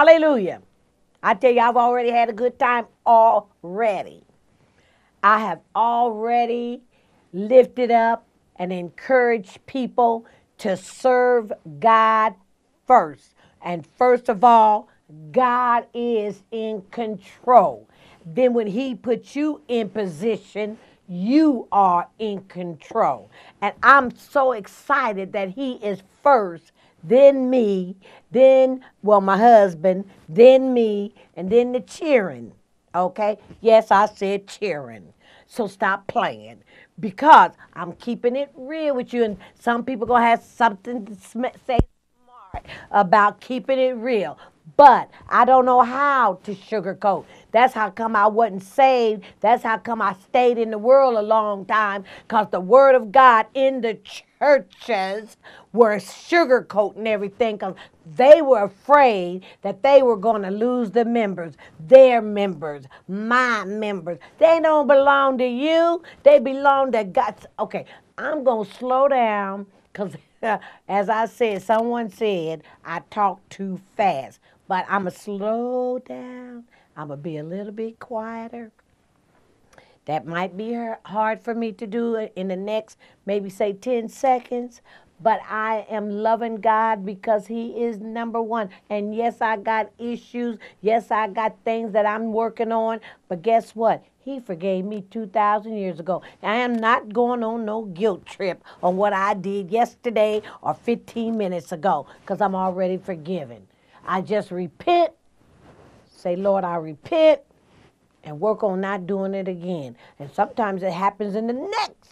Hallelujah. I tell you, I've already had a good time already. I have already lifted up and encouraged people to serve God first. And first of all, God is in control. Then when he puts you in position, you are in control. And I'm so excited that he is first, then me, then, well, my husband, then me, and then the cheering. Okay? Yes, I said cheering. So stop playing because I'm keeping it real with you. And some people going to have something to say smart about keeping it real. But I don't know how to sugarcoat. That's how come I wasn't saved. That's how come I stayed in the world a long time. Because the word of God in the churches were sugarcoating everything because they were afraid that they were going to lose the members, their members, my members. They don't belong to you. They belong to God. Okay, I'm going to slow down because as I said, someone said I talk too fast. But I'm going to slow down. I'm going to be a little bit quieter. That might be hard for me to do in the next, maybe say 10 seconds. But I am loving God because he is number one. And yes, I got issues. Yes, I got things that I'm working on. But guess what? He forgave me 2,000 years ago. I am not going on no guilt trip on what I did yesterday or 15 minutes ago because I'm already forgiven. I just repent, say, Lord, I repent, and work on not doing it again. And sometimes it happens in the next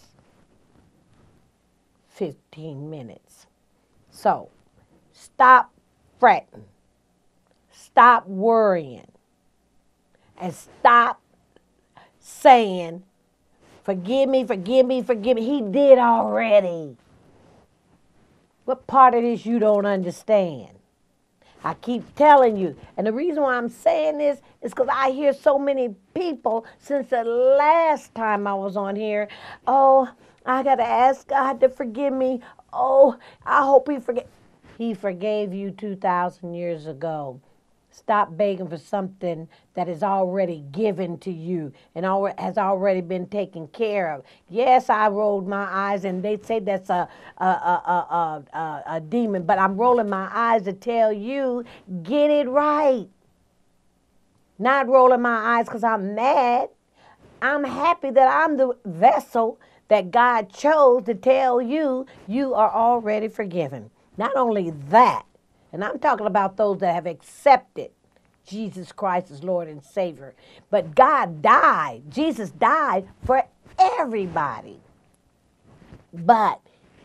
15 minutes. So stop fretting, stop worrying, and stop saying, forgive me, forgive me, forgive me. He did already. What part of this you don't understand? I keep telling you. And the reason why I'm saying this is because I hear so many people since the last time I was on here. Oh, I got to ask God to forgive me. Oh, I hope he forgave. He forgave you 2,000 years ago. Stop begging for something that is already given to you and has already been taken care of. Yes, I rolled my eyes, and they say that's a demon, but I'm rolling my eyes to tell you, get it right. Not rolling my eyes because I'm mad. I'm happy that I'm the vessel that God chose to tell you, you are already forgiven. Not only that, and I'm talking about those that have accepted Jesus Christ as Lord and Savior. But God died. Jesus died for everybody. But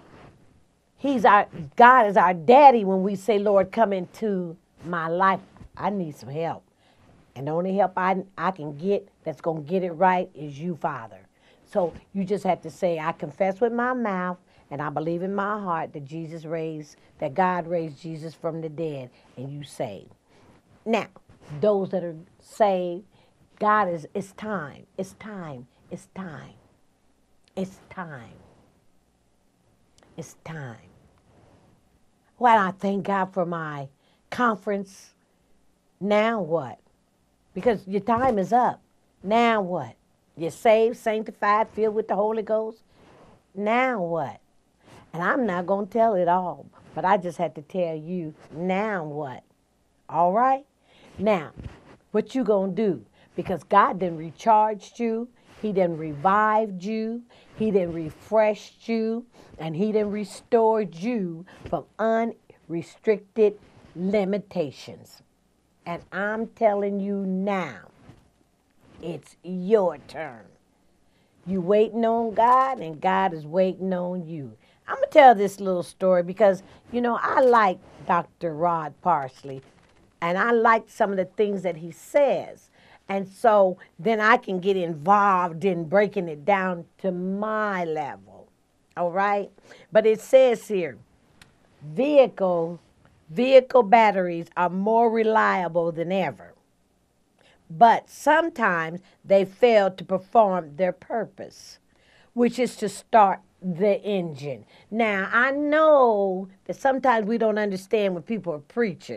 God is our daddy when we say, Lord, come into my life. I need some help. And the only help I can get that's going to get it right is you, Father. So you just have to say, I confess with my mouth and I believe in my heart that God raised Jesus from the dead, and you saved. Now, those that are saved, it's time. It's time. It's time. It's time. It's time. Well, I thank God for my conference. Now what? Because your time is up. Now what? You're saved, sanctified, filled with the Holy Ghost. Now what? And I'm not going to tell it all, but I just had to tell you, now what? All right? Now, what you going to do? Because God done recharged you. He done revived you. He done refreshed you. And he done restored you from unrestricted limitations. And I'm telling you now, it's your turn. You waiting on God, and God is waiting on you. I'm going to tell this little story because, I like Dr. Rod Parsley, and I like some of the things that he says. And so then I can get involved in breaking it down to my level. All right? But it says here, vehicle batteries are more reliable than ever. But sometimes they fail to perform their purpose, which is to start the engine. Now, I know that sometimes we don't understand when people are preaching,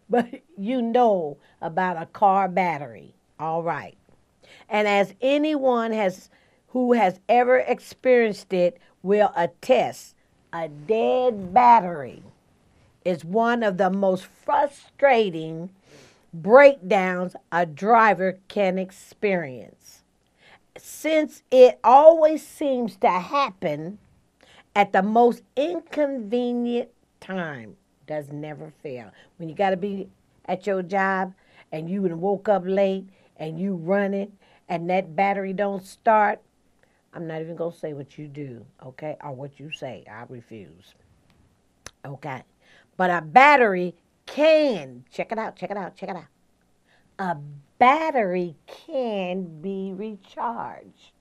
but you know about a car battery. All right. And as anyone has who has ever experienced it will attest, a dead battery is one of the most frustrating breakdowns a driver can experience. Since it always seems to happen at the most inconvenient time, does never fail. When you got to be at your job and you woke up late and you running and that battery don't start, I'm not even going to say what you do, okay, or what you say. I refuse, okay? But a battery can, check it out, check it out, check it out. A battery can be recharged,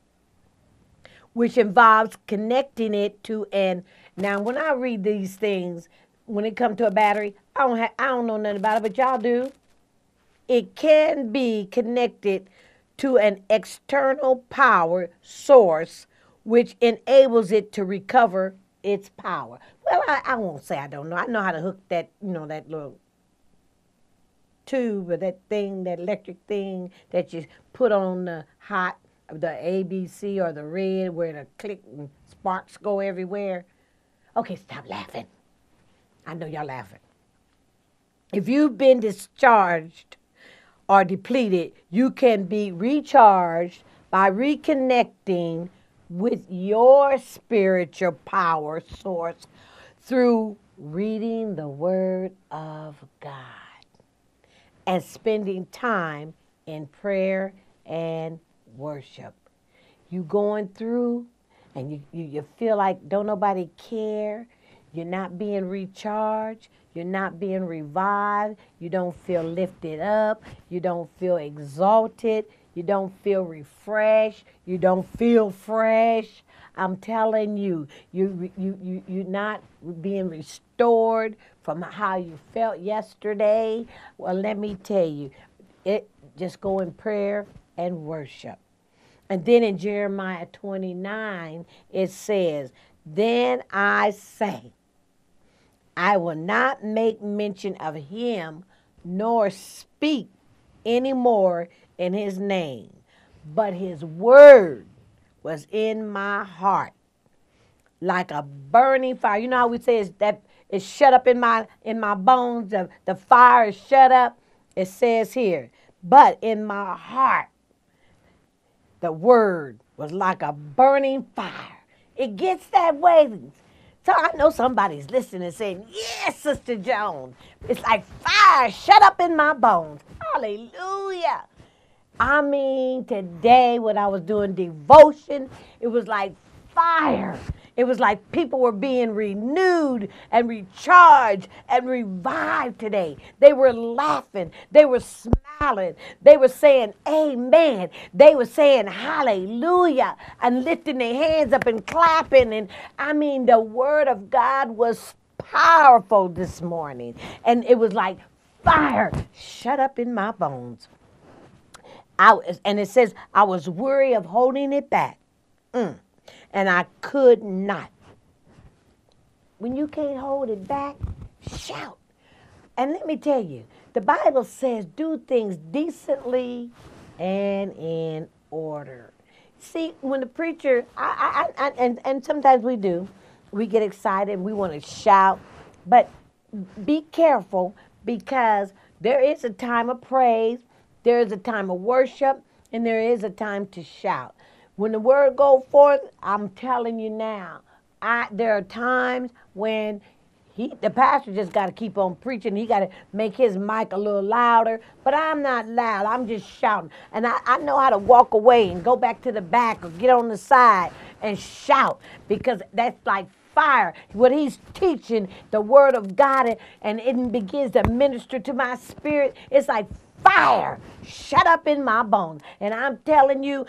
which involves connecting it to an. Now, when I read these things, when it comes to a battery, I don't know nothing about it, but y'all do. It can be connected to an external power source, which enables it to recover its power. Well, I won't say I don't know. I know how to hook that, that little tube or that thing, that electric thing that you put on the hot, the ABC or the red where the click and sparks go everywhere. Okay, stop laughing. I know y'all laughing. If you've been discharged or depleted, you can be recharged by reconnecting with your spiritual power source through reading the Word of God and spending time in prayer and worship. You going through and you feel like don't nobody care. You're not being recharged. You're not being revived. You don't feel lifted up. You don't feel exalted. You don't feel refreshed. You don't feel fresh. I'm telling you, you're not being restored from how you felt yesterday. Well, let me tell you, just go in prayer and worship. And then in Jeremiah 29, it says, then I say, I will not make mention of him nor speak any more in his name, but his word was in my heart like a burning fire. You know how we say it's shut up in my bones, the fire is shut up? It says here, but in my heart the word was like a burning fire. It gets that way. So I know somebody's listening and saying, yes, Sister Jones. It's like fire shut up in my bones. Hallelujah. I mean, today when I was doing devotion, it was like fire. It was like people were being renewed and recharged and revived today. They were laughing. They were smiling. They were saying amen. They were saying hallelujah and lifting their hands up and clapping. And I mean, the word of God was powerful this morning. And it was like fire shut up in my bones. And it says, I was weary of holding it back. And I could not. When you can't hold it back, shout. And let me tell you, the Bible says do things decently and in order. See, when the preacher, and sometimes we do, we get excited, we want to shout, but be careful because there is a time of praise, there is a time of worship, and there is a time to shout. When the word go forth, I'm telling you now, there are times when the pastor just got to keep on preaching. He got to make his mic a little louder. But I'm not loud. I'm just shouting. And I know how to walk away and go back to the back or get on the side and shout because that's like fire. What he's teaching, the word of God, and it begins to minister to my spirit. It's like fire shut up in my bones. And I'm telling you,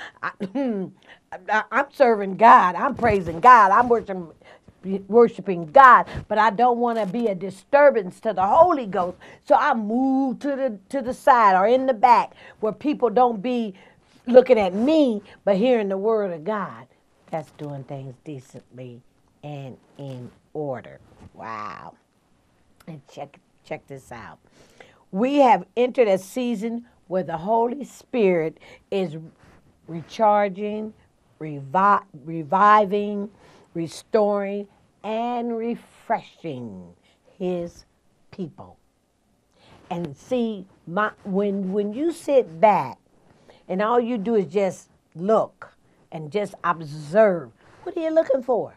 I'm serving God. I'm praising God. I'm worshiping God, but I don't want to be a disturbance to the Holy Ghost. So I move to the side or in the back where people don't be looking at me, but hearing the word of God. That's doing things decently and in order. Wow. And check Check this out. We have entered a season where the Holy Spirit is recharging, reviving, restoring, and refreshing his people. And see, when you sit back and all you do is just look and just observe, what are you looking for?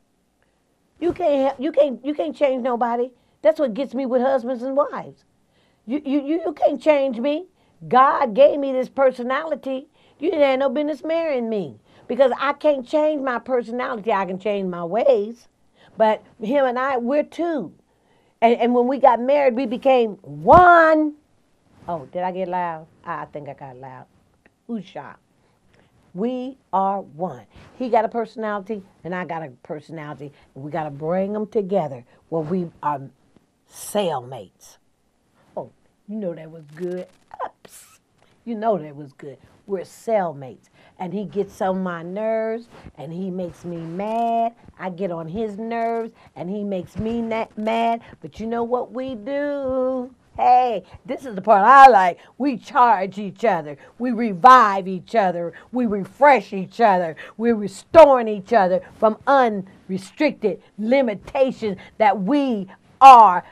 You can't change nobody. That's what gets me with husbands and wives. You can't change me. God gave me this personality. You didn't have no business marrying me because I can't change my personality. I can change my ways, but him and I, we're two. And when we got married, we became one. Oh, did I get loud? I think I got loud. Who's shot? We are one. He got a personality, and I got a personality, and we got to bring them together where we are cellmates. Oh, you know that was good. Oops. You know that was good. We're cellmates. And he gets on my nerves, and he makes me mad. I get on his nerves, and he makes me mad. But you know what we do? Hey, this is the part I like. We charge each other. We revive each other. We refresh each other. We're restoring each other from unrestricted limitations that we are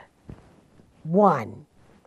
one.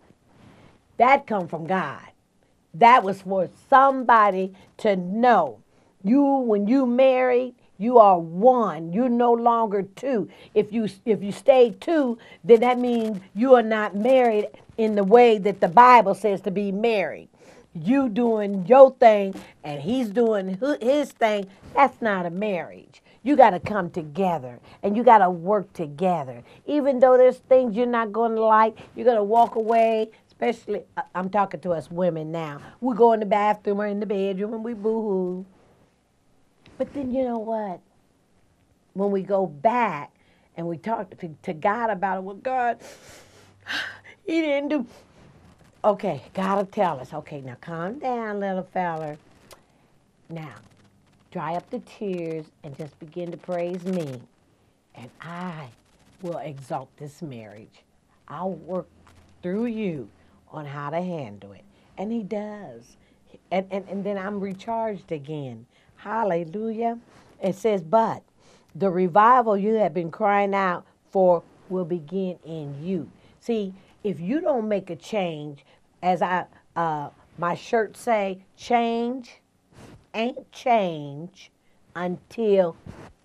That come from God. That was for somebody to know. When you married, you are one. You're no longer two. If you stay two, then that means you are not married in the way that the Bible says to be married. You doing your thing and he's doing his thing. That's not a marriage. You got to come together and you got to work together. Even though there's things you're not going to like, you're going to walk away. Especially, I'm talking to us women now. We go in the bathroom or in the bedroom and we boo-hoo. But then you know what? When we go back and we talk to God about it, well, God, he didn't do. Okay, God will tell us. Okay, now calm down, little fella. Now, dry up the tears and just begin to praise me. And I will exalt this marriage. I'll work through you on how to handle it. And he does. And then I'm recharged again. Hallelujah. It says, but the revival you have been crying out for will begin in you. See, if you don't make a change, as my shirt say, change ain't change until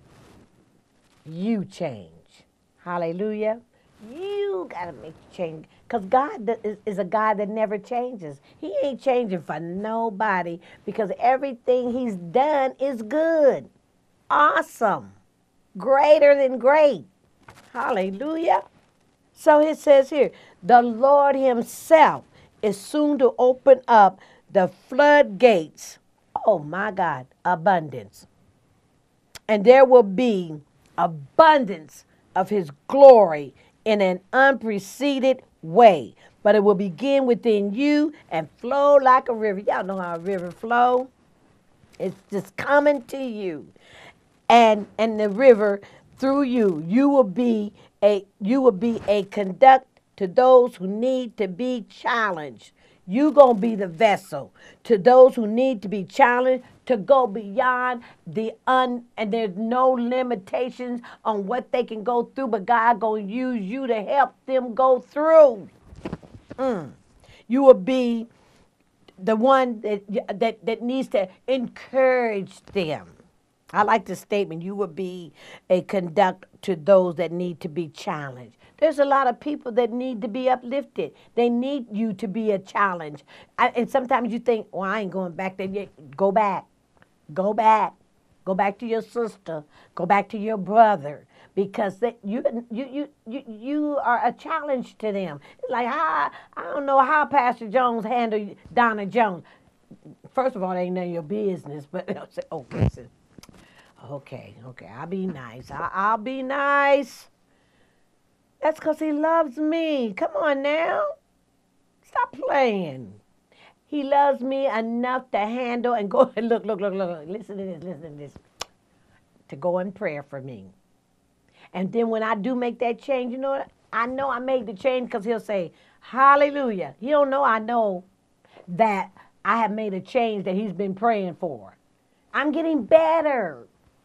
you change. Hallelujah. You got to make a change. Because God is a God that never changes. He ain't changing for nobody because everything he's done is good. Awesome. Greater than great. Hallelujah. So it says here, the Lord himself is soon to open up the floodgates. Oh my God, abundance. And there will be abundance of his glory in an unpreceded way. But it will begin within you and flow like a river. Y'all know how a river flows. It's just coming to you. And the river through you. You will be a conduct to those who need to be challenged. You gonna be the vessel to those who need to be challenged to go beyond and there's no limitations on what they can go through, but God gonna use you to help them go through. You will be the one that needs to encourage them. I like the statement, you will be a conduct to those that need to be challenged. There's a lot of people that need to be uplifted. They need you to be a challenge. And sometimes you think, well, I ain't going back there yet. Go back. Go back. Go back to your sister. Go back to your brother. Because you are a challenge to them. Like, I don't know how Pastor Jones handled Donna Jones. First of all, it ain't none of your business. But they'll say, okay, sis. Okay, I'll be nice. I'll be nice. That's because he loves me. Come on now. Stop playing. He loves me enough to handle and go, look. Listen to this. To go in prayer for me. And then when I do make that change, you know what? I know I made the change because he'll say, hallelujah. He don't know I know that I have made a change that he's been praying for. I'm getting better.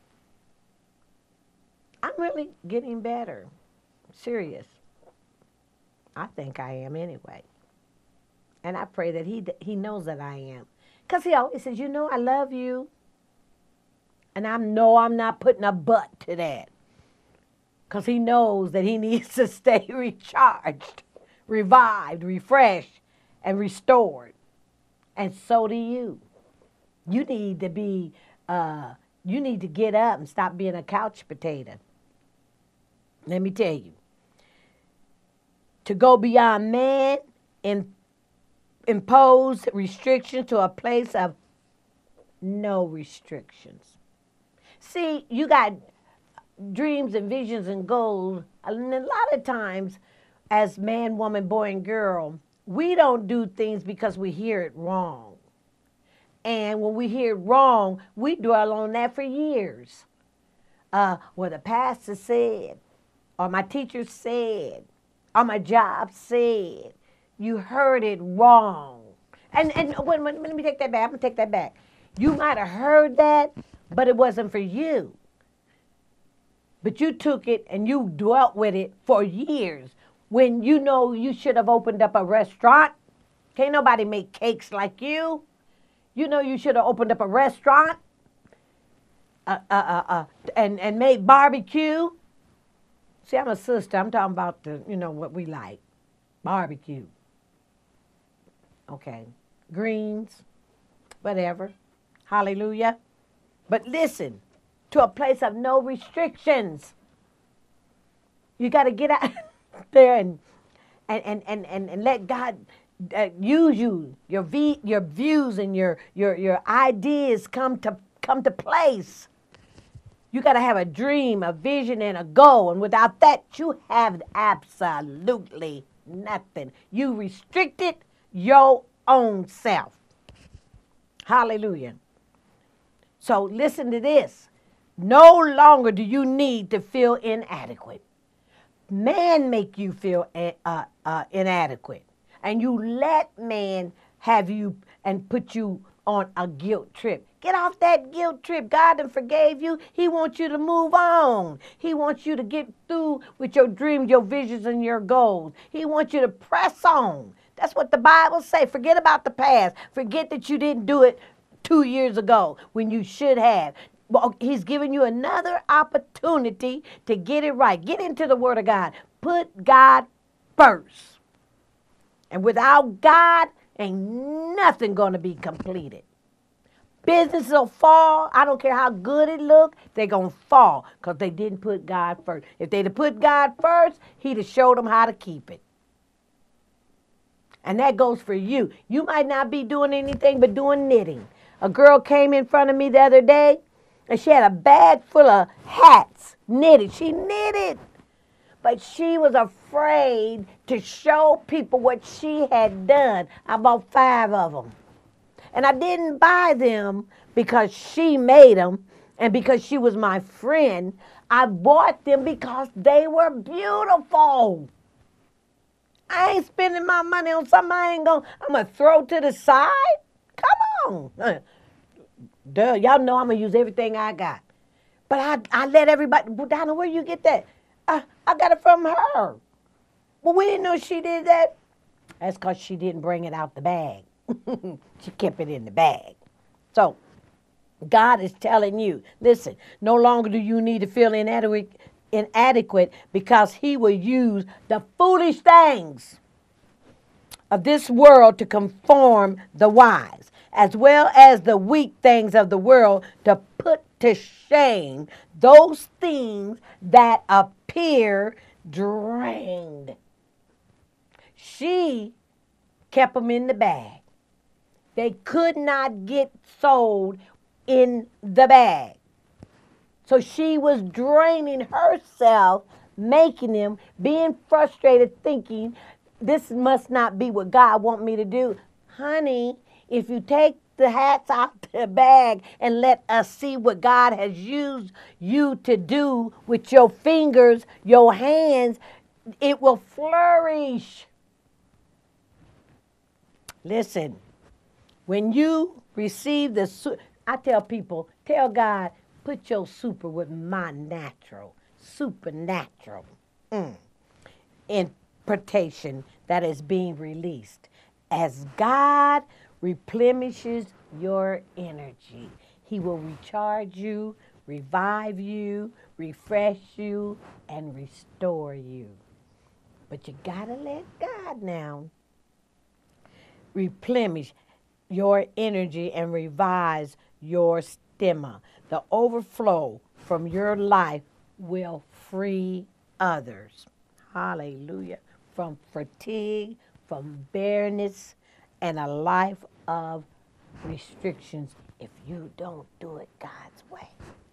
I'm really getting better. Serious. I think I am anyway. And I pray that he knows that I am. Because he always says, you know, I love you. And I know I'm not putting a but to that. Because he knows that he needs to stay recharged, revived, refreshed, and restored. And so do you. You need to be, you need to get up and stop being a couch potato. Let me tell you. To go beyond man and impose restrictions to a place of no restrictions. See, you got dreams and visions and goals. And a lot of times, as man, woman, boy, and girl, we don't do things because we hear it wrong. And when we hear it wrong, we dwell on that for years. Well, the pastor said, or my teacher said, or my job said. You heard it wrong. And let me take that back. I'm going to take that back. You might have heard that, but it wasn't for you. But you took it and you dwelt with it for years when you know you should have opened up a restaurant. Can't nobody make cakes like you. You know you should have opened up a restaurant and made barbecue. See, I'm a sister. I'm talking about what we like. Barbecue. Okay. Greens. Whatever. Hallelujah. But listen, to a place of no restrictions. You got to get out there and let God use you. Your views and your ideas come to place. You got to have a dream, a vision, and a goal. And without that, you have absolutely nothing. You restricted your own self. Hallelujah. So listen to this. No longer do you need to feel inadequate. Man make you feel inadequate. And you let man have you and put you on a guilt trip. Get off that guilt trip. God done forgave you. He wants you to move on. He wants you to get through with your dreams, your visions, and your goals. He wants you to press on. That's what the Bible says. Forget about the past. Forget that you didn't do it 2 years ago when you should have. Well, he's giving you another opportunity to get it right. Get into the Word of God. Put God first. And without God, ain't nothing going to be completed. Business will fall. I don't care how good it look. They're going to fall because they didn't put God first. If they'd have put God first, he'd have showed them how to keep it. And that goes for you. You might not be doing anything but doing knitting. A girl came in front of me the other day, and she had a bag full of hats knitted. She knitted. But she was afraid to show people what she had done. I bought 5 of them. And I didn't buy them because she made them and because she was my friend. I bought them because they were beautiful. I ain't spending my money on something I'm going to throw to the side. Come on. Duh, y'all know I'm going to use everything I got. But I let everybody, well, Donna, where you get that? I got it from her. Well, we didn't know she did that. That's because she didn't bring it out the bag. She kept it in the bag. So, God is telling you, listen, no longer do you need to feel inadequate because he will use the foolish things of this world to conform the wise, as well as the weak things of the world to put to shame those things that appear drained. She kept them in the bag. They could not get sold in the bag. So she was draining herself, making them, being frustrated, thinking, this must not be what God wants me to do. Honey, if you take the hats out the bag and let us see what God has used you to do with your fingers, your hands, It will flourish. Listen, when you receive I tell people, tell God, put your super with my natural, supernatural interpretation that is being released. As God replenishes your energy, He will recharge you, revive you, refresh you, and restore you. But you gotta let God now replenish your energy and revise your stamina. The overflow from your life will free others. Hallelujah. From fatigue, from bareness, and a life of restrictions if you don't do it God's way.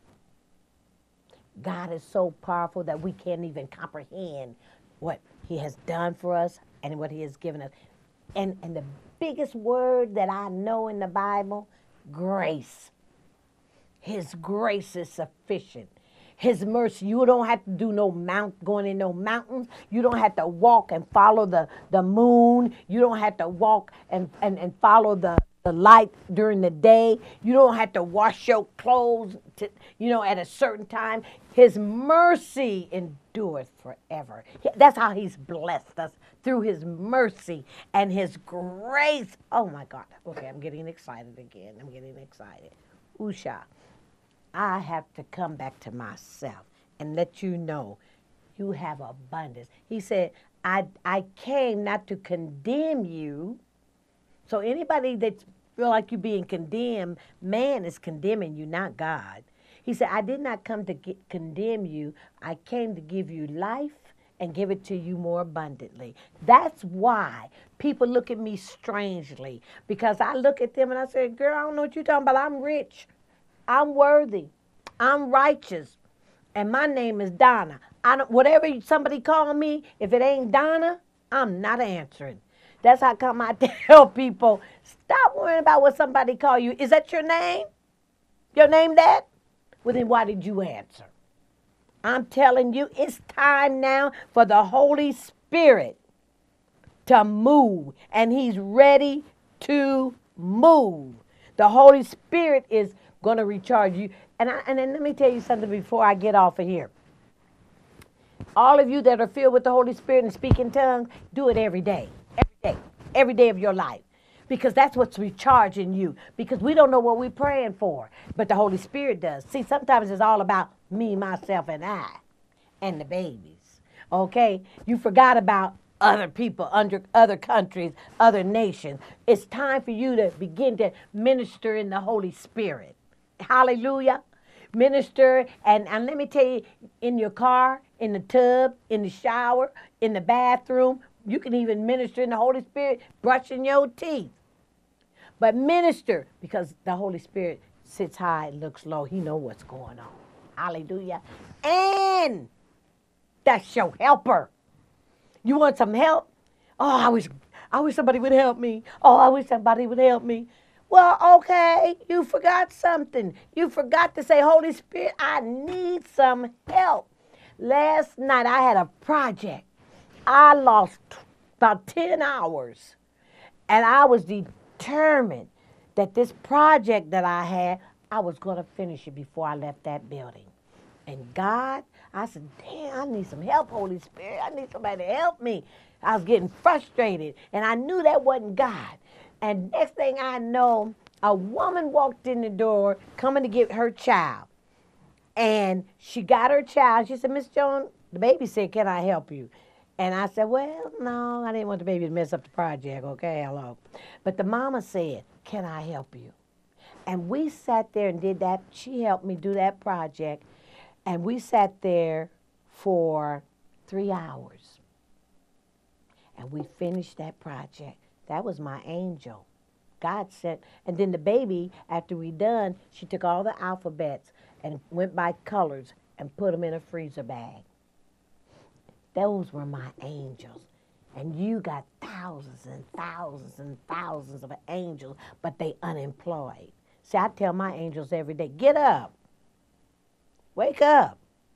God is so powerful that we can't even comprehend what He has done for us and what He has given us. And the biggest word that I know in the Bible, grace. His grace is sufficient. His mercy. You don't have to do going in no mountains. You don't have to walk and follow the moon. You don't have to walk and follow the light during the day. You don't have to wash your clothes at a certain time. His mercy endureth forever. That's how He's blessed us, through His mercy and His grace. Oh my God. Okay, I'm getting excited again. I'm getting excited. Usha. I have to come back to myself and let you know you have abundance. He said, I came not to condemn you. So anybody that feel like you're being condemned, man is condemning you, not God. He said, I did not come to condemn you. I came to give you life and give it to you more abundantly. That's why people look at me strangely, because I look at them and I say, girl, I don't know what you're talking about. I'm rich. I'm worthy. I'm righteous. And my name is Donna. Whatever somebody call me, if it ain't Donna, I'm not answering. That's how come I tell people, stop worrying about what somebody call you. Is that your name? Your name that? Well, then why did you answer? I'm telling you, it's time now for the Holy Spirit to move. And He's ready to move. The Holy Spirit is going to recharge you. And then let me tell you something before I get off of here. All of you that are filled with the Holy Spirit and speak in tongues, do it every day. Every day of your life. Because that's what's recharging you. Because we don't know what we're praying for, but the Holy Spirit does. See, sometimes it's all about me, myself, and I, and the babies. Okay? You forgot about other people, under other countries, other nations. It's time for you to begin to minister in the Holy Spirit. Hallelujah. Minister, and let me tell you, in your car, in the tub, in the shower, in the bathroom, you can even minister in the Holy Spirit, brushing your teeth. But minister, because the Holy Spirit sits high and looks low. He knows what's going on. Hallelujah. And that's your helper. You want some help? Oh, I wish somebody would help me. Oh, I wish somebody would help me. Well, okay, you forgot something. You forgot to say, Holy Spirit, I need some help. Last night I had a project. I lost about 10 hours. And I was determined that this project that I had, I was going to finish it before I left that building. And God, I said, damn, I need some help, Holy Spirit. I need somebody to help me. I was getting frustrated, and I knew that wasn't God. And next thing I know, a woman walked in the door coming to get her child. And she got her child. She said, Miss Jones, the baby said, can I help you? And I said, well, no, I didn't want the baby to mess up the project, okay, hello. But the mama said, can I help you? And we sat there and did that. She helped me do that project. And we sat there for 3 hours. And we finished that project. That was my angel. God sent. And then the baby, after we done, she took all the alphabets and went by colors and put them in a freezer bag. Those were my angels. And you got thousands and thousands and thousands of angels, but they unemployed. See, I tell my angels every day, get up. Wake up.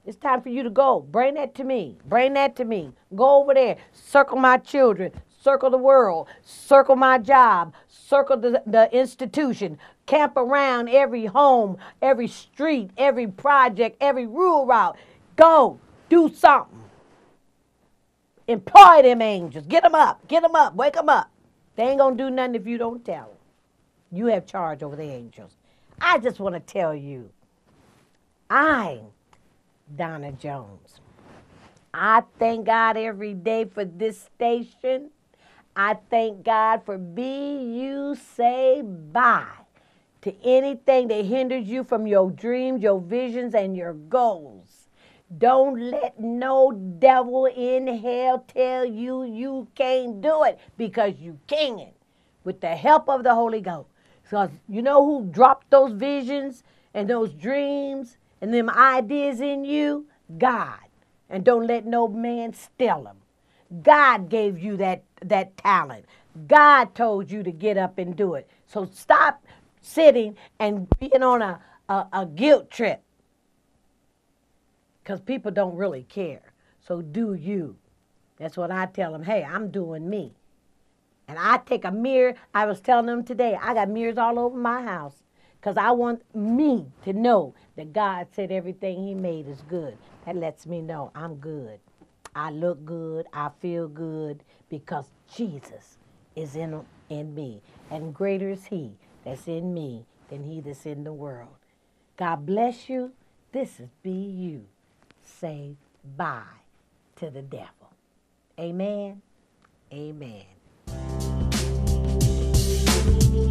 It's time for you to go. Bring that to me. Bring that to me. Go over there. Circle my children. Circle the world. Circle my job. Circle the institution. Camp around every home, every street, every project, every rural route. Go. Do something. Employ them angels. Get them up. Get them up. Wake them up. They ain't going to do nothing if you don't tell them. You have charge over the angels. I just want to tell you, I'm Donna Jones. I thank God every day for this station. I thank God for you say bye to anything that hinders you from your dreams, your visions, and your goals. Don't let no devil in hell tell you you can't do it, because you can with the help of the Holy Ghost. Because you know who dropped those visions and those dreams and them ideas in you? God. And don't let no man steal them. God gave you that talent. God told you to get up and do it. So stop sitting and being on a guilt trip, because people don't really care. So do you. That's what I tell them. Hey, I'm doing me. And I take a mirror. I was telling them today, I got mirrors all over my house, because I want me to know that God said everything he made is good. That lets me know I'm good. I look good. I feel good, because Jesus is in me. And greater is he that's in me than he that's in the world. God bless you. This is Be You. Say bye to the devil. Amen. Amen.